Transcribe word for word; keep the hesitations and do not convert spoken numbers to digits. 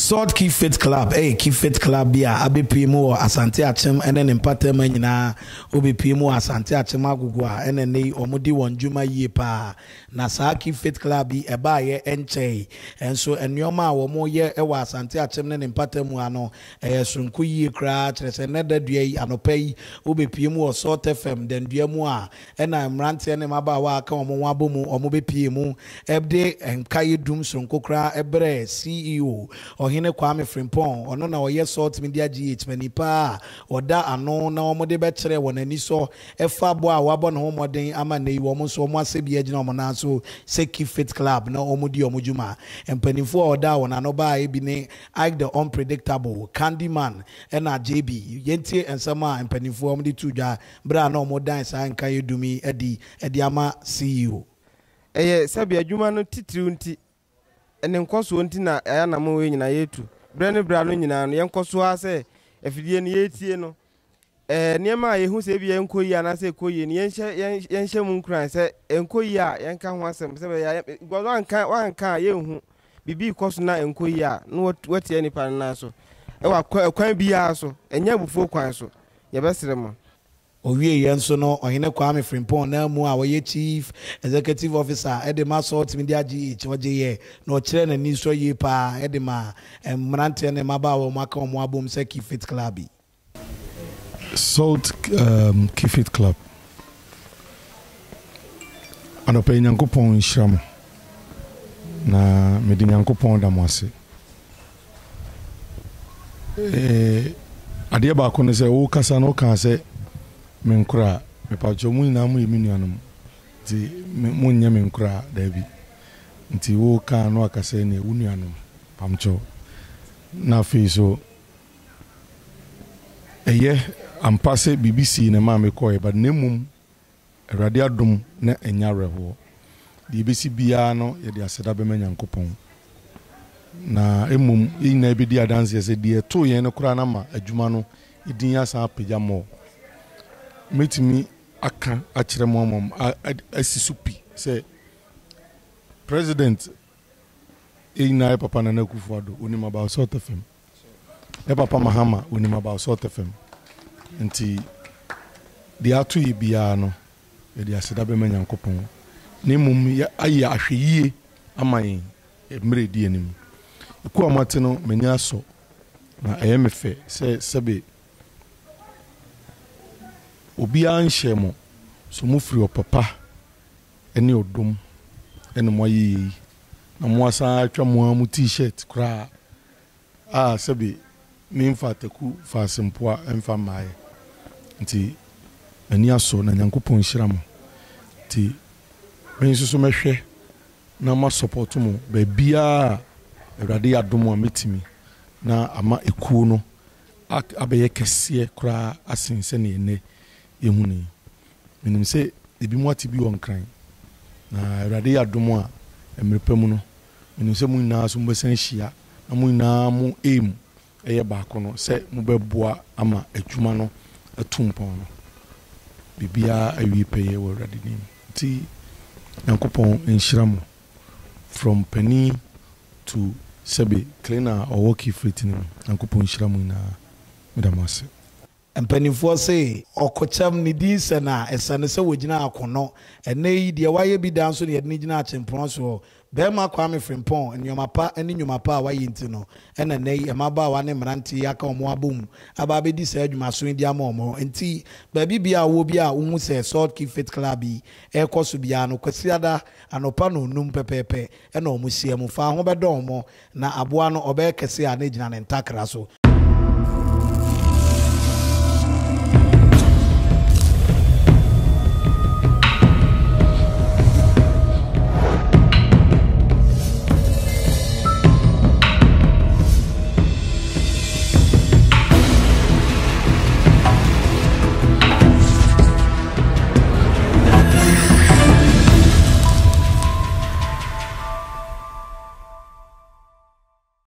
Sword Key Fit Club, hey, Key Fit Club, yeah, Abi P M O, Asante Akyem, and then in Paterman, na, Obi P M O, Asante Akyem Agogo, and then they omudi one Juma ye pa, Nasa Key Fit Club, be a buyer and chay, and so and your ma or more year, Ewa Asante Akyem, and in Patermuano, a sunku ye cratch, and another day, and pay, Obi P M O, sort F M, then dear moi, and I'm ranting and Mabawa, come on Wabumu, or Mobi P M O, Ebde, and Kayi Doom Sunkokra, Ebre, C E O. Or hine Kwame Frimpong, or no, na oye sort media G H Manipa, or da ano na omode betre won ani so efa bo a wabon ho moden ama nei wo mo so mo asebi agina mo na so se Key Fit Club na omudi omujuma empanifo or da won ano ba e bi ne Ike the Unpredictable, Candyman, na J B yentie ensama empanifo omudi tudwa bra na omodan sa nka yedumi edi edi ama C E O eye sabi adwuma no titiri nti ene nkoso nti na aya na mo we nyina yetu brane bra no nyina no yenkoso ha se afidie ne yetie no eh niema ye hu se bi yenkoyi ana se koyi ne yenhye yenhye mu nkran se enkoyi a yenka ho asem se ya gozo anka wanka ye hu bibi koso na enkoyi a no watie ni pan na so e wa kwan biya so enya bufo kwan so ye besere mo Owie yenso no ohine Kwame Frimpong na mu a woye chief executive officer edema sort media G H oje ye no kire na ni so ye pa edema mrante ne maba wo maka omo abom se Key Fit Club. Salt um, Key Fit Club anope nyankopon nhyiram na medi nyankopon da mo ase eh ade ba ko ne se wo kasa no kan se menkura me pa jo mu na mu yemi nuanum ti mu nya menkura da bi nti wo ka no akase ne wu nuanum pamcho na fi so eye ampase B B C ne ma me koy but nemum awrade adom na enya reho di B B C bia no ye di aseda be manyankopon na emum ina bi di adanse se di eto yen no kura na ma adwuma no idin asa apagya mo metimi aka akire momom asisupi say president ina papa na Akufo-Addo onima about sort of him e papa Mahama onima about sort of him nti di atu ibia no e di aseda be manyankopon ne mum ayi ahweyie amayin emre di anim ku amate no menya so na eyemefe say sebe obi anhyemo so mu firi opapa ene odom ene moyi na mo asa atwa mo amu t-shirt kra ah sabi mi mfa taku fa sempoa emfa maaye nti ani aso na nyankopon hyiramo nti menso so mehwe na ma support mo ba bia awrade adom a metimi na ama ekuo no abeye kese kra asense ne ene yehuni menim se ebi mo ati bi won kran na awrade adom a emrepam no menim se mu na so mbesan hia na mu na mu aim eye ba ko no se mu beboa ama adwuma no atumpon no bibia awi peye wo awrade nim ti yankopon enhyiramo from penny to sebe cleaner or work fit nim yankopon enhyiramo na medamase empanifo se okocham ni dinse na esane se wogina akono ene yi de waye bi dan so ne yedne gina achempon so be ma Kwame Frimpong enyoma pa ene nyoma pa waye nti no ene nei emaba wa ne mranti aka omo abom aba be di se adwuma so ndi ama omo nti ba bibia wo bia wo se Sword Key Fit Club e koso bia no kwasiada anopa no num pepepe ene omo hie mu fa ho be do omo na aboa no obe kese a na gina ne ntakra so